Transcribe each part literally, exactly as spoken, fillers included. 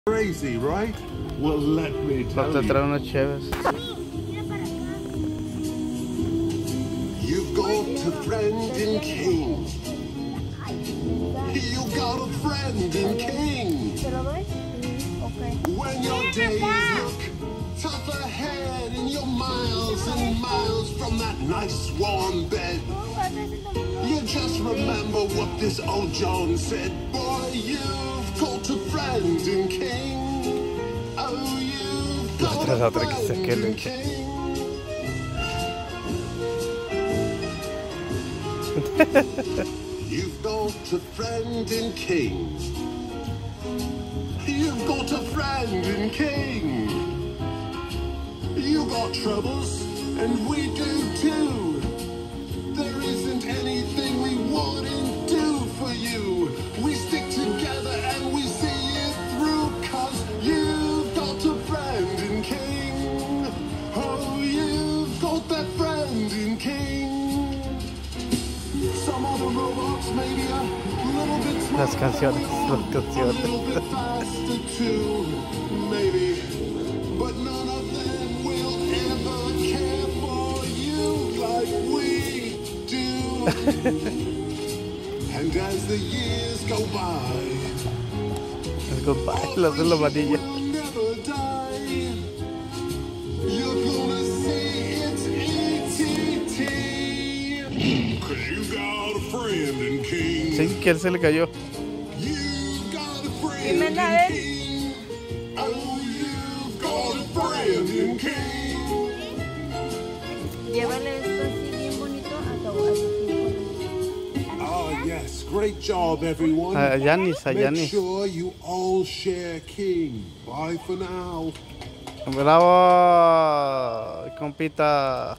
Crazy, right? Well, let me tell you. You've got a friend in King. You got a friend in King. When your days look tough ahead and you're miles and miles from that nice warm bed, you just remember what this old John said. Boy, you've got a friend in King. Oh, you've got a friend in King. You've got a friend in King. You've got a friend in King. You got troubles, and we do too. There isn't anything we wouldn't do for you. We stick together and we see it through, 'cause you've got a friend in King. Oh, you've got that friend in King. Some of the robots may be a little bit smarter, Las canciones, las canciones. a little bit faster too, maybe, but none of them will ever care for you like we do. And as the years go by, Goodbye, las de la varilla. will never die. You're gonna see it's E T T. 'Cause you got a friend in King. Sí, que él se le cayó. You got a friend in King. Oh, you've got a friend in King. Llévale esto así bien bonito a tu Ah, yes. Great job, everyone. A Yanis, a Make Yanis. sure you all share King. Bye for now. Bravo, compita.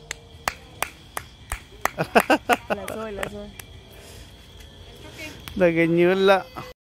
La soy, la soy. La guiñula.